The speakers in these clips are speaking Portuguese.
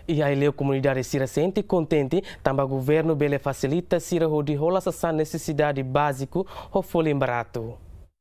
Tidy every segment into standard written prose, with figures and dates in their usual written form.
E aí a comunidade se sente contente, também o governo bele facilita se de rola essa necessidade básica ou folha barato.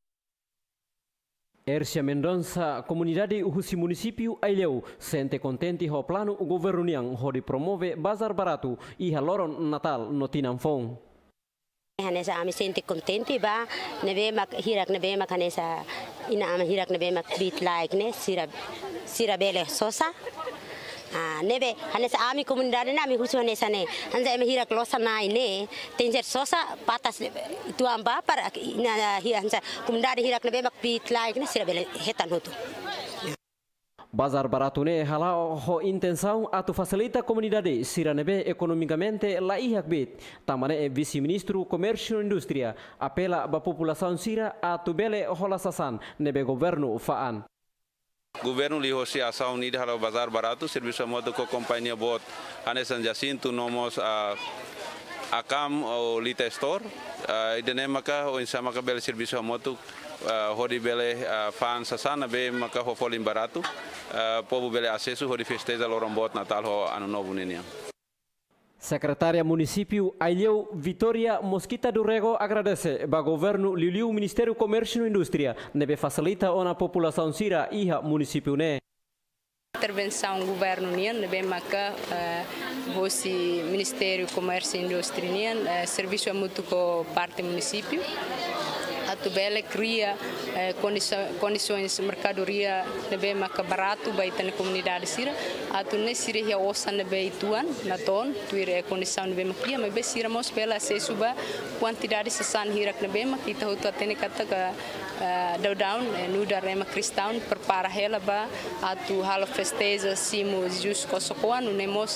Ercia Mendonça, comunidade Uhusi município Aileu, sente contente ho plano o governo niang ho de promove bazar barato e haloron Natal no Tinanfong. Hanesa ami sente contente ba neve mak hirak neve mak hanesa ina am hirak neve mak bit like ne sira bele sosa neve hanesa ami comunidade na ami husu hanesa ne hansa eme hirak losa nai ne tenjer sosa patas itu amba para ina hansa comunidade hirak neve mak bit like ne sira bele hetan hutu. Bazar barato ne hala ho intenção atu facilita a comunidade siranebe economicamente la ihak bit. Tamane vice-ministro Comércio e Indústria apela a população sira atu bele hola sasan nebe governo faan. Governo lihosi ação unida hala bazar barato serviço moto com companhia bot ane San Jacinto nomos akam o lita store idene maka o insama ka bele serviço moto hodi bele fan sasana be maka ho folim barato povo bele acesso hodi festeja lorombot Natal ho ano novo nenia. Secretária Município Aileu Vitória Mosquita do Rego agradece ao governo Liliu Ministério Comércio e Indústria nebe facilita a população sira iha município ne. Intervenção do governo nian nebe maka vosi Ministério Comércio e Indústria nian serviço é muito com parte município. Atu bele cria condições mercadoria nebe maka barato baita na comunidade sira atu ne sira ya osa nebe ituan na ton tuire condição nebe makia mas sira mos bela acesso ba quantidade sasan hirak nebe makita hutu atene kata ka down nuda rema cristão prepara hela ba atu halo festeja simu jus kosokoan nemos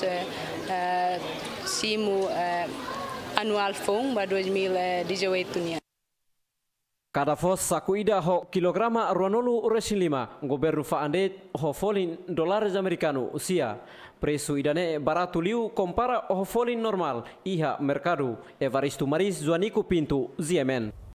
simu anual fong ba 2018 nia. Cada fos sacuida ho kilograma ruanolu resilima governo faande ho folin dólares americano usia preço idane barato liu compara ho folin normal iha mercado Evaristo Maris Zuanico Pinto Ziemen.